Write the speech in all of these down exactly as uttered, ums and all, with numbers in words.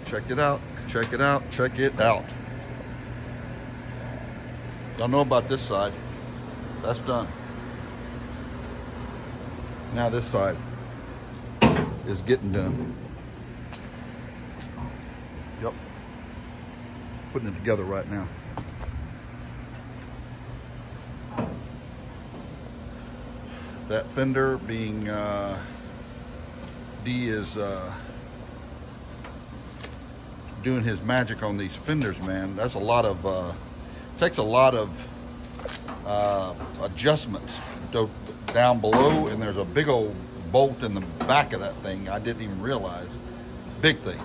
Check it out. Check it out. Check it out. Y'all know about this side. That's done. Now this side is getting done. Yep. Putting it together right now. That fender being uh, D is uh, doing his magic on these fenders, man. That's a lot of uh, takes a lot of uh, adjustments to, down below, and there's a big old bolt in the back of that thing I didn't even realize. Big thing.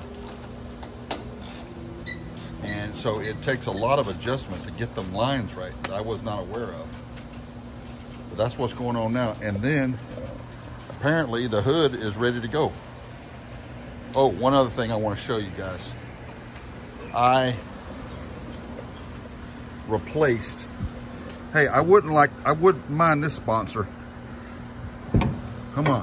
And so it takes a lot of adjustment to get them lines right that I was not aware of. But that's what's going on now. And then apparently the hood is ready to go. Oh, one other thing I want to show you guys. I replaced, hey, I wouldn't like, I wouldn't mind this sponsor. Come on.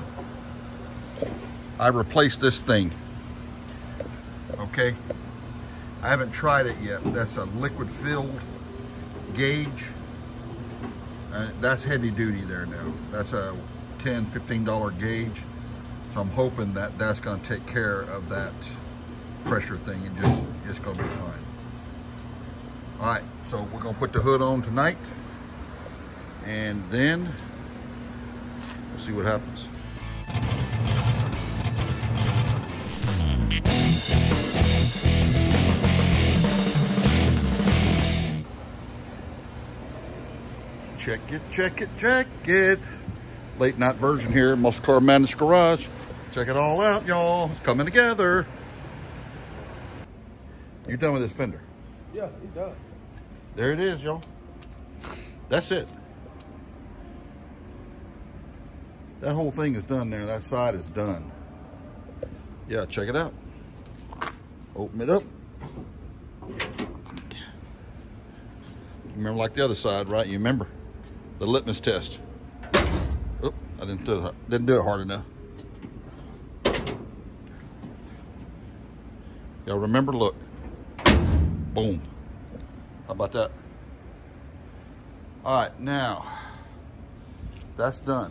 I replaced this thing. Okay. I haven't tried it yet. That's a liquid filled gauge. Uh, that's heavy duty there now. That's a ten, fifteen dollar gauge. So I'm hoping that that's going to take care of that pressure thing and just, it's going to be fine. All right, so we're going to put the hood on tonight, and then we'll see what happens. Check it, check it, check it. Late night version here, Muscle Car Madness Garage. Check it all out, y'all. It's coming together. You done with this fender? Yeah, he's done. There it is, y'all. That's it. That whole thing is done there. That side is done. Yeah, check it out. Open it up. Remember like the other side, right? You remember the litmus test. Oop, I didn't do it, didn't do it hard enough. Y'all remember, look. Boom. How about that? All right, now that's done.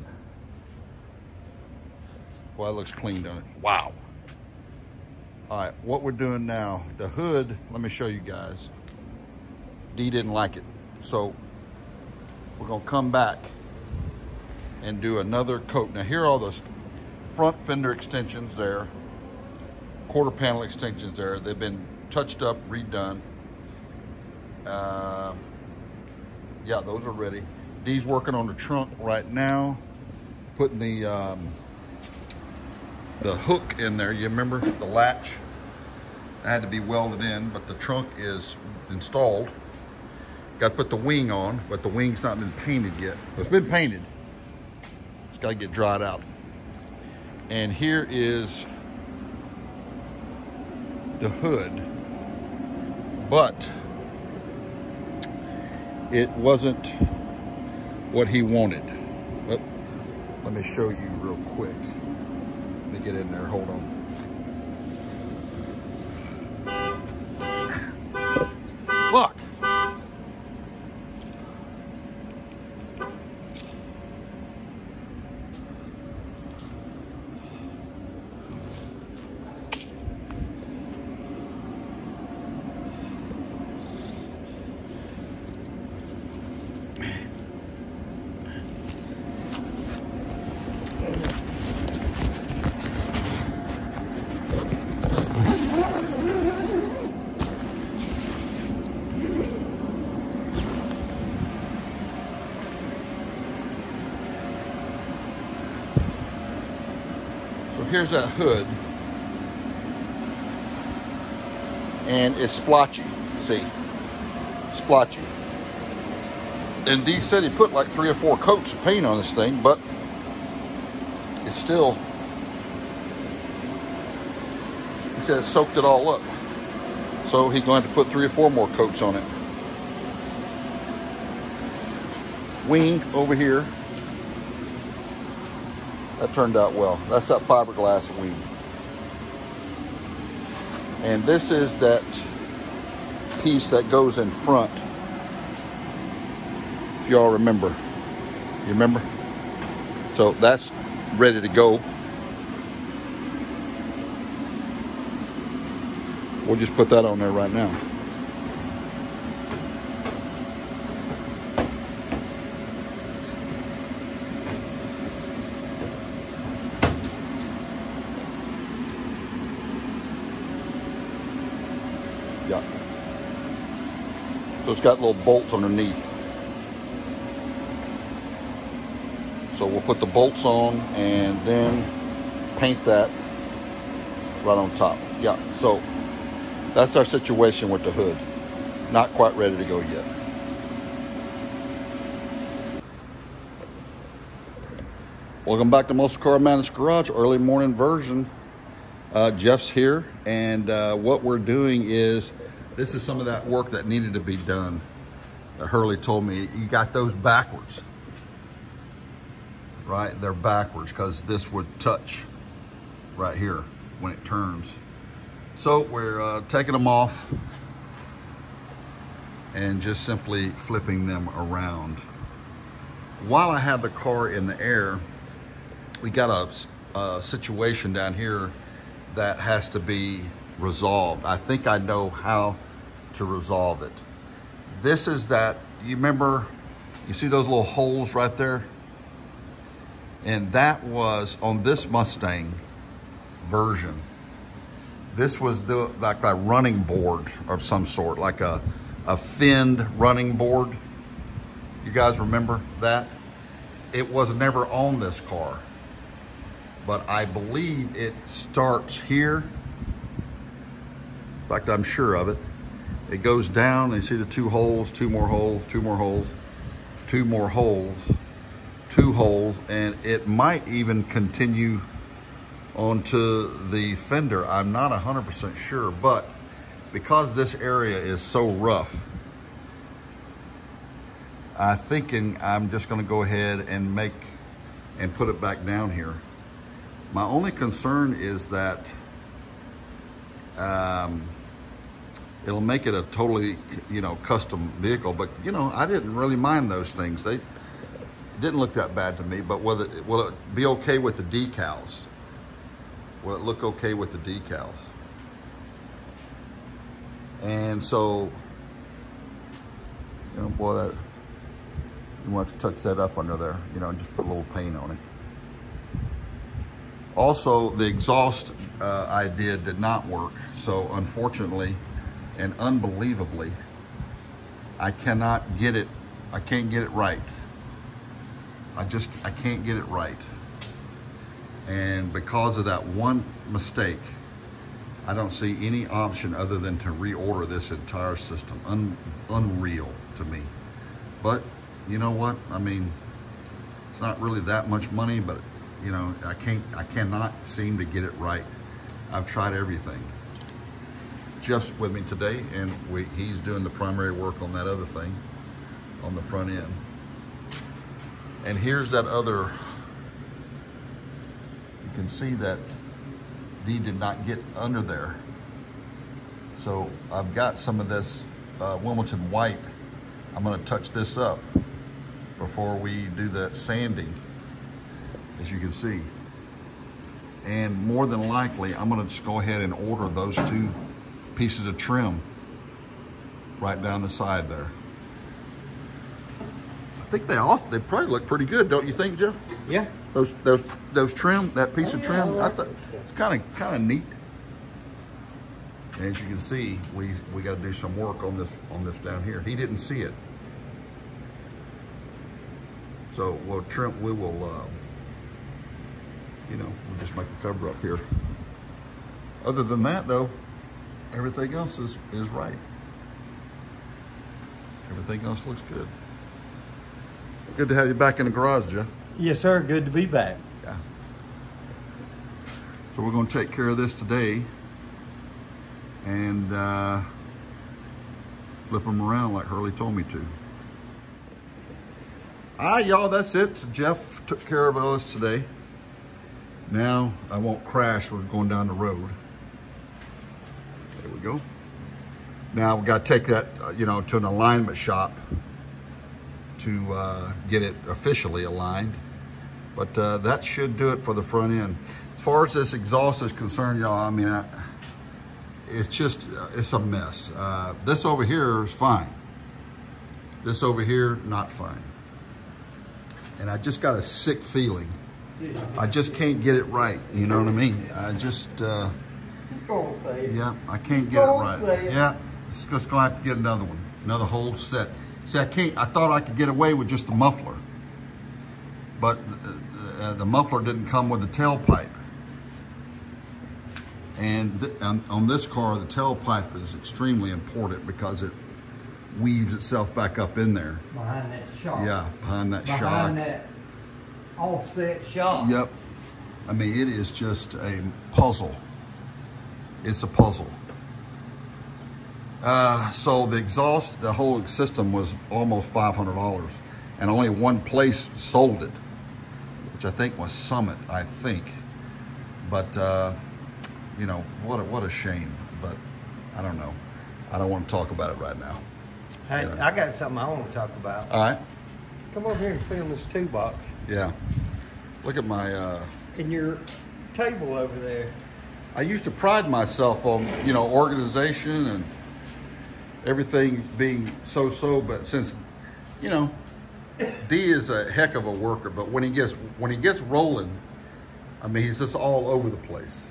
Well, it looks clean, doesn't it? Wow. All right, what we're doing now, the hood, let me show you guys. D didn't like it, so we're gonna come back and do another coat. Now here are all those front fender extensions there, quarter panel extensions there. They've been touched up, redone. Uh, yeah, those are ready. D's working on the trunk right now, putting the um, the hook in there. You remember the latch? It had to be welded in, but the trunk is installed. Got to put the wing on, but the wing's not been painted yet. It's been painted. It's got to get dried out. And here is the hood, but it wasn't what he wanted. But let me show you real quick. Let me get in there, hold on. Look. Here's that hood, and it's splotchy, see, splotchy. And D said he put like three or four coats of paint on this thing, but it's still, he says soaked it all up. So he's going to put three or four more coats on it. Wing over here. That turned out well. That's that fiberglass wing. And this is that piece that goes in front. If y'all remember. You remember? So that's ready to go. We'll just put that on there right now. Yeah. So it's got little bolts underneath. So we'll put the bolts on and then paint that right on top. Yeah, so that's our situation with the hood. Not quite ready to go yet. Welcome back to Muscle Car Maintenance Garage, early morning version. Uh, Jeff's here, and uh, what we're doing is, this is some of that work that needed to be done. Uh, Hurley told me, you got those backwards. Right, they're backwards because this would touch right here when it turns. So we're uh, taking them off and just simply flipping them around. While I had the car in the air, we got a, a situation down here that has to be resolved. I think I know how to resolve it. This is that, you remember, you see those little holes right there? And that was on this Mustang version. This was the like a running board of some sort, like a, a finned running board. You guys remember that? It was never on this car, but I believe it starts here. In fact, I'm sure of it. It goes down, and you see the two holes, two more holes, two more holes, two more holes, two holes, and it might even continue onto the fender. I'm not one hundred percent sure, but because this area is so rough, I'm thinking I'm just gonna go ahead and make and put it back down here. My only concern is that um, it'll make it a totally, you know, custom vehicle, but you know, I didn't really mind those things. They didn't look that bad to me, but will it, will it be okay with the decals? Will it look okay with the decals? And so, you know, boy, that, you want to touch that up under there, you know, and just put a little paint on it. Also, the exhaust uh, I did did not work. So unfortunately and unbelievably, I cannot get it, I can't get it right. I just, I can't get it right. And because of that one mistake, I don't see any option other than to reorder this entire system. Un, unreal to me. But you know what? I mean, it's not really that much money, but you know, I can't, I cannot seem to get it right. I've tried everything. Jeff's with me today, and we, he's doing the primary work on that other thing on the front end. And here's that other, you can see that D did not get under there. So I've got some of this uh, Wilmington white. I'm gonna touch this up before we do that sanding, as you can see. And more than likely, I'm gonna just go ahead and order those two pieces of trim right down the side there. I think they all, they probably look pretty good, don't you think, Jeff? Yeah. Those those those trim, that piece of trim, I thought it's kind of kind of neat. And as you can see, we we got to do some work on this on this down here. He didn't see it, so we'll trim. We will, uh, you know, we'll just make a cover up here. Other than that, though, everything else is is right. Everything else looks good. Good to have you back in the garage, Jeff. Yes, sir. Good to be back. Yeah. So we're going to take care of this today and uh, flip them around like Hurley told me to. Ah, y'all, that's it. So Jeff took care of those today. Now I won't crash when we're going down the road. There we go. Now we got to take that, uh, you know, to an alignment shop to uh, get it officially aligned. But uh, that should do it for the front end. As far as this exhaust is concerned, y'all, I mean, I, it's just, uh, it's a mess. Uh, this over here is fine. This over here, not fine. And I just got a sick feeling. I just can't get it right, you know what I mean? I just, uh, Just go and say it. yeah, I can't get Go it and right. say it. Yeah, it's just gonna have to get another one, another whole set. See, I can't, I thought I could get away with just the muffler, but uh, the muffler didn't come with the tailpipe. And th on, on this car, the tailpipe is extremely important because it weaves itself back up in there. Behind that shock. Yeah, behind that Behind shock. that offset shock. Yep. I mean, it is just a puzzle. It's a puzzle. Uh, so the exhaust, the whole system was almost five hundred dollars, and only one place sold it, which I think was Summit, I think. But, uh, you know, what a, what a shame. But I don't know. I don't want to talk about it right now. Hey, You know. I got something I want to talk about. All right. Come over here and film this two box Yeah. Look at my, uh, in your table over there. I used to pride myself on, you know, organization and everything being so-so, but since, you know, D is a heck of a worker, but when he gets, when he gets rolling, I mean, he's just all over the place.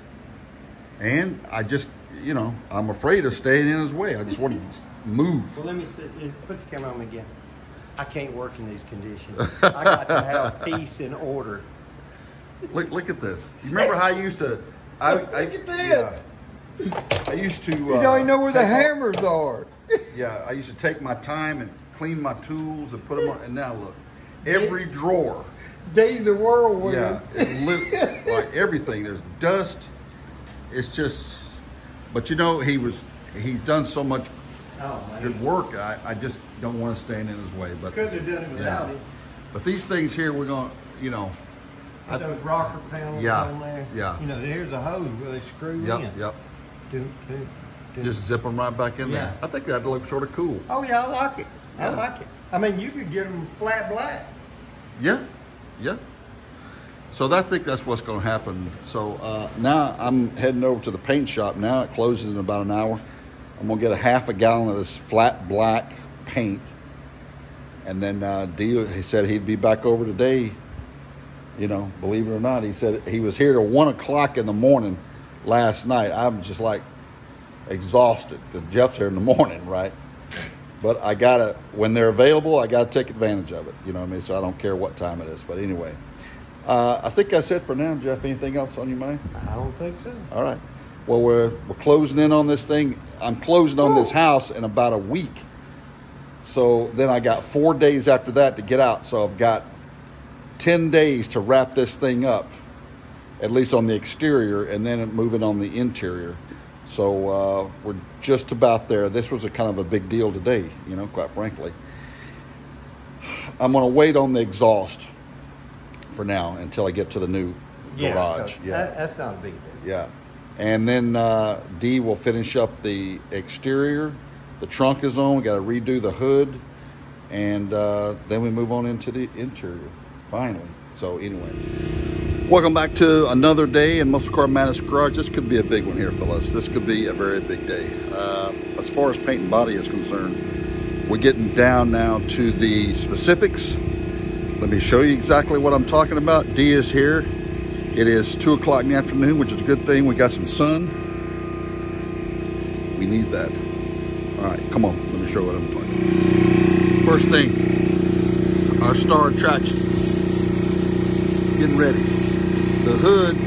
And I just, you know, I'm afraid of staying in his way. I just want to move. Well, let me sit, put the camera on me again. I can't work in these conditions. I got to have peace and order. Look, look at this. You remember how I used to, I, Look I, at this. yeah. I used to, You uh, don't even know where the take my- hammers are. Yeah, I used to take my time and clean my tools and put them on, and now look, every drawer, Days of whirlwind. yeah, it lit, like everything, there's dust, it's just, but you know, he was, he's done so much Oh, man. good work, I, I just don't want to stand in his way, but. Couldn't have done it without yeah. him. But these things here, we're gonna, you know. I Those th- rocker panels Yeah, on there. yeah. You know, here's a hose where they screw Yep, in. yep, Do, do, do. just zip them right back in Yeah. there. I think that'd look sort of cool. Oh yeah, I like it. I Yeah. like it. I mean, you could get them flat black. Yeah, yeah. So I think that's what's going to happen. So uh, now I'm heading over to the paint shop now. It closes in about an hour. I'm going to get a half a gallon of this flat black paint. And then uh, D, he said he'd be back over today. You know, believe it or not, he said he was here till one o'clock in the morning last night. I'm just like exhausted because Jeff's here in the morning, right? But I gotta, when they're available, I gotta take advantage of it. You know what I mean? So I don't care what time it is. But anyway, uh, I think that's it for now, Jeff. Anything else on your mind? I don't think so. All right. Well, we're we're closing in on this thing. I'm closing on this house in about a week. So then I got four days after that to get out. So I've got ten days to wrap this thing up, at least on the exterior, and then moving on the interior. So uh, we're just about there. This was a kind of a big deal today, you know, quite frankly. I'm going to wait on the exhaust for now until I get to the new Yeah, garage. 'cause that- that's not a big deal. Yeah. And then uh, D will finish up the exterior. The trunk is on. We got to redo the hood. And uh, then we move on into the interior, finally. So anyway, welcome back to another day in Muscle Car Madness Garage. This could be a big one here, fellas. This could be a very big day. Uh, as far as paint and body is concerned, we're getting down now to the specifics. Let me show you exactly what I'm talking about. D is here. It is two o'clock in the afternoon, which is a good thing. We got some sun. We need that. All right, come on. Let me show you what I'm talking about. First thing, our star attraction. Getting ready. The hood,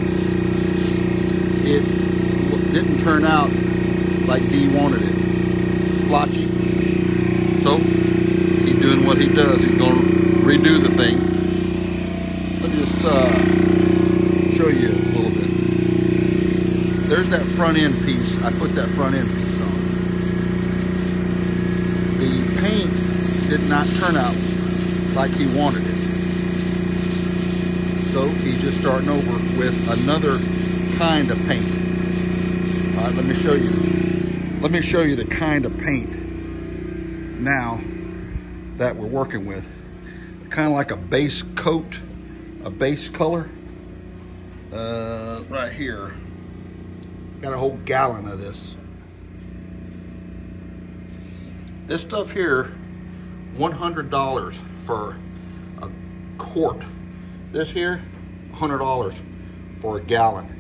it didn't turn out like D wanted it. Splotchy. So, he's doing what he does. He's going to redo the thing. Let me just uh, show you a little bit. There's that front end piece. I put that front end piece on. The paint did not turn out like he wanted it. So he's just starting over with another kind of paint. All right, let me show you. let me show you the kind of paint now that we're working with. Kind of like a base coat, a base color. Uh, right here. Got a whole gallon of this. This stuff here, one hundred dollars for a quart. This here, one hundred dollars for a gallon.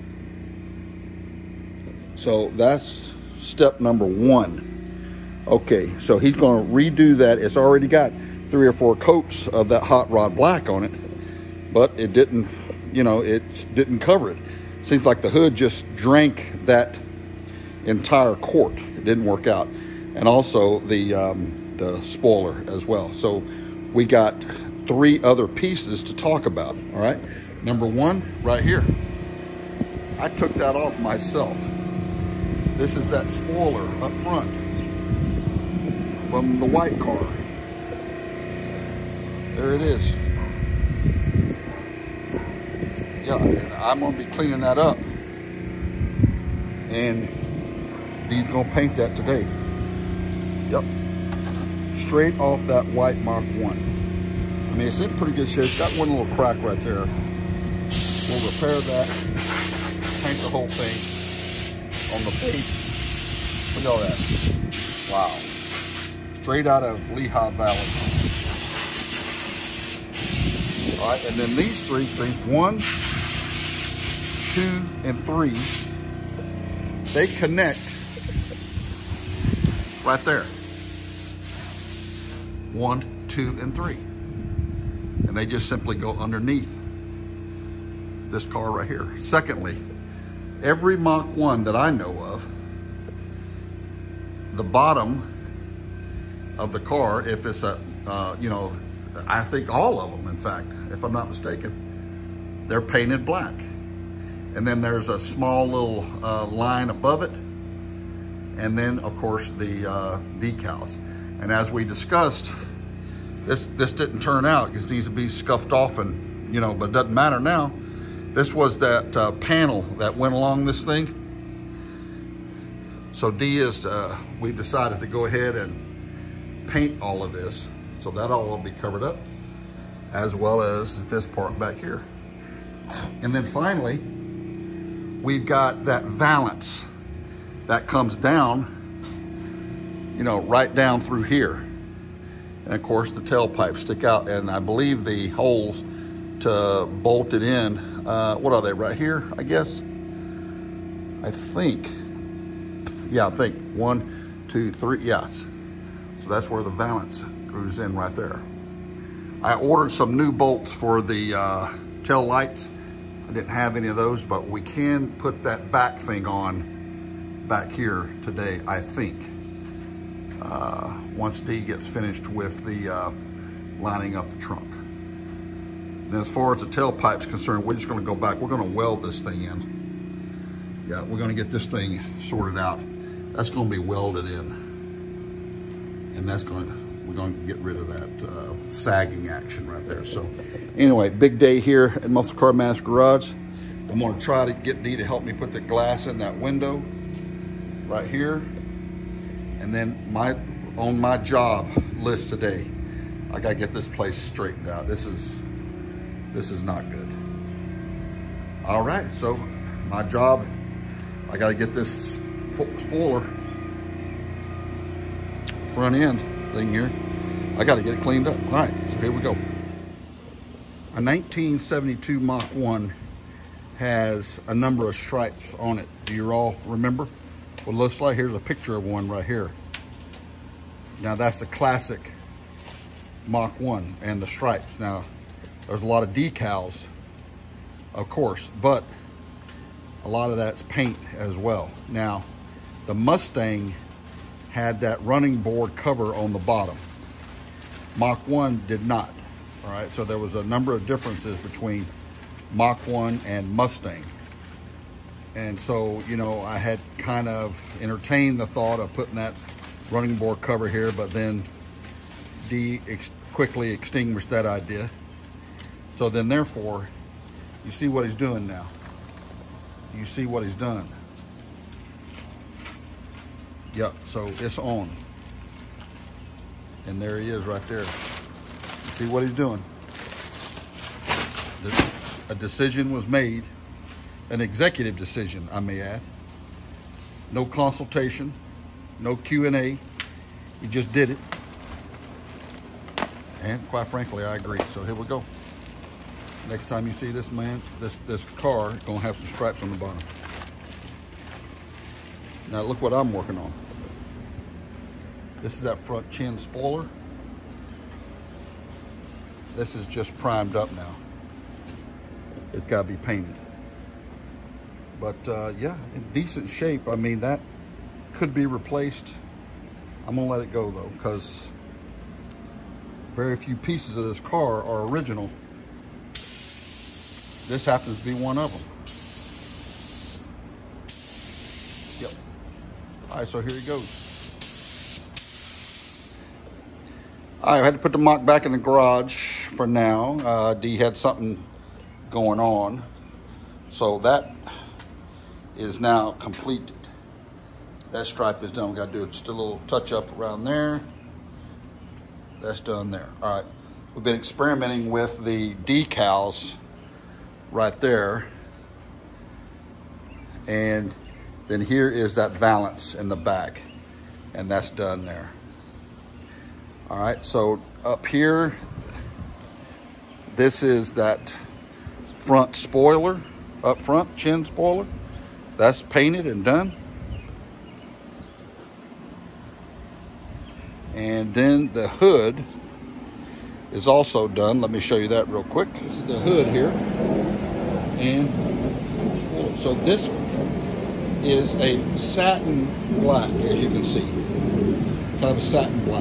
So that's step number one. Okay, so he's gonna redo that. It's already got three or four coats of that hot rod black on it, but it didn't, you know, it didn't cover it. Seems like the hood just drank that entire quart. It didn't work out. And also the, um, the spoiler as well. So we got three other pieces to talk about, all right? Number one, right here. I took that off myself. This is that spoiler up front from the white car. There it is. Yeah, and I'm gonna be cleaning that up. And he's gonna paint that today. Yep. Straight off that white Mach one. I mean, it's in pretty good shape. It's got one little crack right there. We'll repair that, paint the whole thing on the base. Look at all that. Wow. Straight out of Lehigh Valley. All right, and then these three things, one, two, and three, they connect right there. One, two, and three. And they just simply go underneath this car right here. Secondly, every Mach one that I know of, the bottom of the car, if it's a, uh, you know, I think all of them, in fact, if I'm not mistaken, they're painted black. And then there's a small little uh, line above it. And then, of course, the uh, decals. And as we discussed, this this didn't turn out. It needs to be scuffed off, and you know, but it doesn't matter now. This was that uh, panel that went along this thing. So D is, uh, we decided to go ahead and paint all of this. So that all will be covered up, as well as this part back here. And then finally, we've got that valance that comes down, you know, right down through here. And of course the tailpipes stick out, and I believe the holes to bolt it in, uh, what are they, right here, I guess? I think, yeah, I think one, two, three, yes. So that's where the valance goes in right there. I ordered some new bolts for the uh, tail lights. I didn't have any of those, but we can put that back thing on back here today, I think. Uh, once D gets finished with the uh, lining up the trunk. Then as far as the tailpipe's concerned, we're just gonna go back. We're gonna weld this thing in. Yeah, we're gonna get this thing sorted out. That's gonna be welded in. And that's gonna, we're gonna get rid of that uh, sagging action right there. So anyway, big day here at Muscle Car Master Garage. I'm gonna try to get D to help me put the glass in that window right here. And then my on my job list today, I gotta get this place straightened out. This is this is not good. All right, so my job, I gotta get this spoiler front end thing here. I gotta get it cleaned up. All right, so here we go. A nineteen seventy-two Mach one has a number of stripes on it. Do you all remember what it looks like? Here's a picture of one right here. Now that's the classic Mach one and the stripes. Now there's a lot of decals, of course, but a lot of that's paint as well. Now the Mustang had that running board cover on the bottom. Mach one did not. All right, so there was a number of differences between Mach one and Mustang. And so, you know, I had kind of entertained the thought of putting that running board cover here, but then D ex quickly extinguished that idea. So then therefore, you see what he's doing now. You see what he's done. Yep, so it's on. And there he is right there. See what he's doing. A decision was made, an executive decision, I may add. No consultation, no Q and A. He just did it. And quite frankly, I agree. So here we go. Next time you see this man, this, this car, it's gonna have some stripes on the bottom. Now look what I'm working on. This is that front chin spoiler. This is just primed up now. It's got to be painted. But uh, yeah, in decent shape. I mean, that could be replaced. I'm gonna let it go though, because very few pieces of this car are original. This happens to be one of them. Yep. All right, so here he goes. All right, I had to put the Mach back in the garage for now. Uh, D had something going on. So that is now completed. That stripe is done. We gotta do just a little touch up around there. That's done there. All right, we've been experimenting with the decals right there. And then here is that valance in the back, and that's done there. All right, so up here, this is that front spoiler, up front, chin spoiler. That's painted and done. And then the hood is also done. Let me show you that real quick. This is the hood here. And so this is a satin black, as you can see. Kind of a satin black.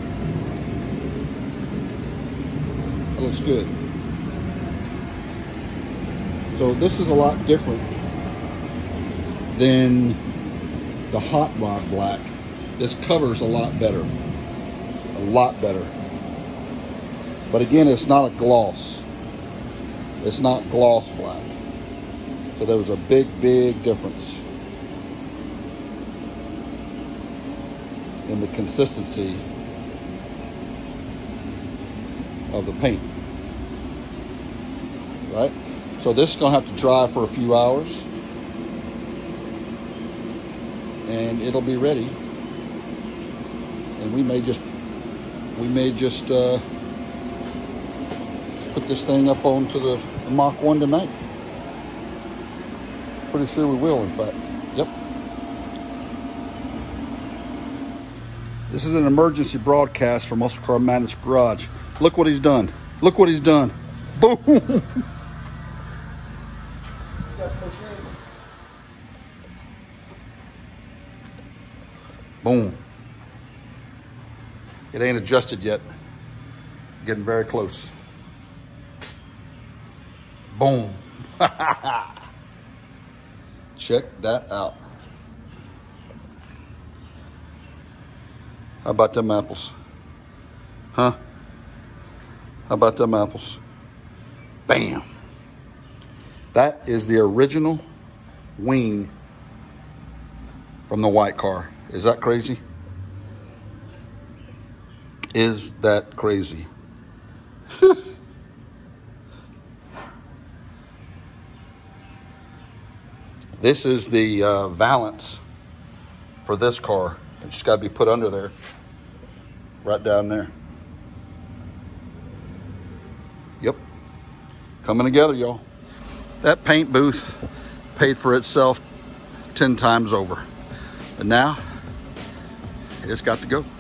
That looks good. So this is a lot different than the hot rod black. This covers a lot better. A lot better. But again, it's not a gloss. It's not gloss black. So there was a big, big difference in the consistency of the paint. Right? So this is gonna have to dry for a few hours, and it'll be ready. And we may just we may just uh, put this thing up onto the, the Mach one tonight. Pretty sure we will, in fact. Yep. This is an emergency broadcast from Muscle Car Madness Garage. Look what he's done. Look what he's done. Boom. Boom. It ain't adjusted yet. Getting very close. Boom. Check that out. How about them apples? Huh? How about them apples? Bam. That is the original wing from the white car. Is that crazy? Is that crazy? This is the uh, valance for this car. It just got to be put under there. Right down there. Yep. Coming together, y'all. That paint booth paid for itself ten times over. But now, it's got to go.